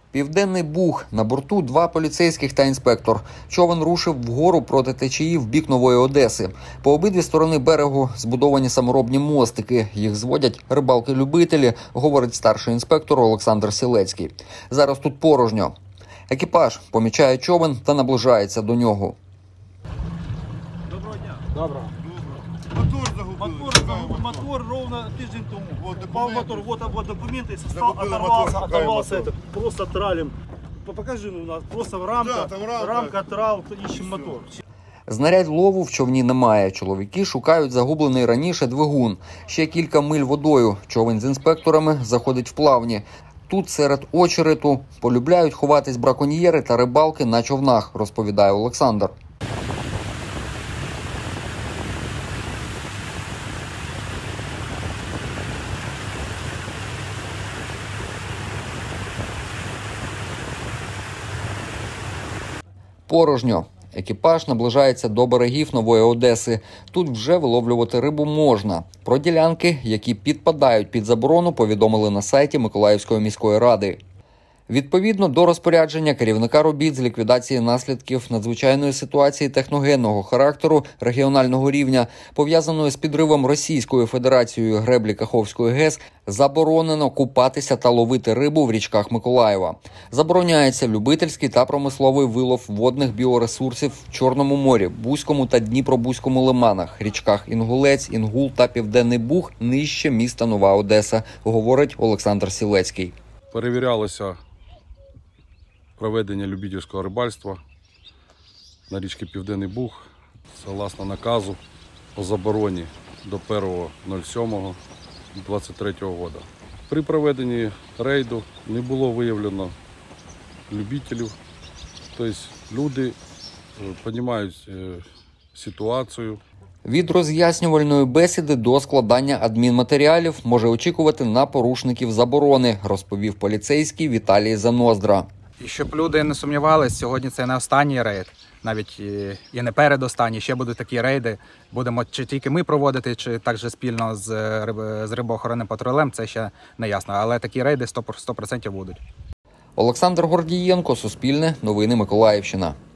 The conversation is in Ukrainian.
Південний Буг. На борту 2 поліцейських та інспектор. Човен рушив вгору проти течії в бік Нової Одеси. По обидві сторони берегу збудовані саморобні мостики. Їх зводять рибалки-любителі, говорить старший інспектор Олександр Сілецький. Зараз тут порожньо. Екіпаж помічає човен та наближається до нього. Доброго дня. Доброго. Мотор ровно тиждень тому. Вот мотор, вот документы, состав оторвался, это просто тралим. Покажи, у нас просто рамка, трал, ищем мотор. Знарядь лову в човні немає. Чоловіки шукають загублений раніше двигун. Ще кілька миль водою. Човен з інспекторами заходить в плавні. Тут серед очерету полюбляють ховатись браконьєри та рибалки на човнах, розповідає Олександр. Порожньо. Екіпаж наближається до берегів Нової Одеси. Тут вже виловлювати рибу можна. Про ділянки, які підпадають під заборону, повідомили на сайті Миколаївської міської ради. Відповідно до розпорядження керівника робіт з ліквідації наслідків надзвичайної ситуації техногенного характеру регіонального рівня, пов'язаної з підривом Російською Федерацією греблі Каховської ГЕС, заборонено купатися та ловити рибу в річках Миколаєва. Забороняється любительський та промисловий вилов водних біоресурсів в Чорному морі, Бузькому та Дніпро-Бузькому лиманах, річках Інгулець, Інгул та Південний Буг нижче міста Нова Одеса, говорить Олександр Сілецький. Перевірялося проведення любительського рибальства на річці Південний Буг, согласно наказу по забороні до 1.07.23 року. При проведенні рейду не було виявлено любителів, тобто люди розуміють ситуацію. Від роз'яснювальної бесіди до складання адмінматеріалів може очікувати на порушників заборони, розповів поліцейський Віталій Заноздра. І щоб люди не сумнівалися, сьогодні це не останній рейд, навіть і не передостанній, ще будуть такі рейди. Будемо чи тільки ми проводити, чи також спільно з рибоохоронним патрулем, це ще не ясно, але такі рейди 100% будуть. Олександр Гордієнко, Суспільне, Новини Миколаївщина.